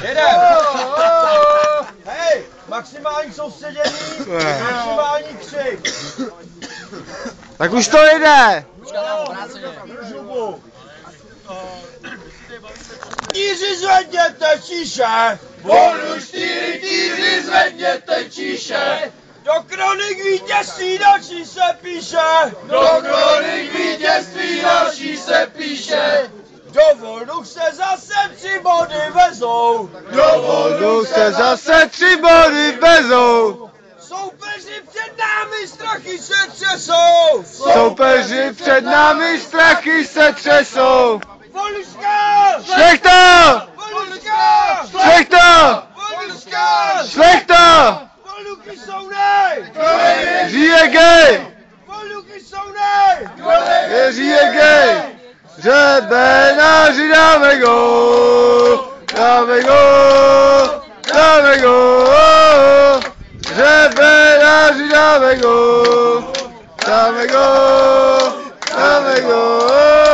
Jedem! Hej, maximální soustředění, maximální křik. Tak už to jde! Týři zvedněte číše! Bolu 4 týři zvedněte číše! Do kronik vítězství další se píše! Do kronik vítězství další se píše! Do volnu se zase 3 body vezou! Do Volnu se zase 3 body vezou! Soupeři před námi strachy se třesou! Soupeři před námi strachy se třesou! Voluška! Šlechta! Voluška! Šlechta! Voluška! Šlechta! Voluky jsou nej! Žije gej! Voluky jsou nej! Žije gej! Řebenáři dáme gól! Dáme gól! Dáme gól! Řebenáři dáme gól! Dáme gól! Dáme gól!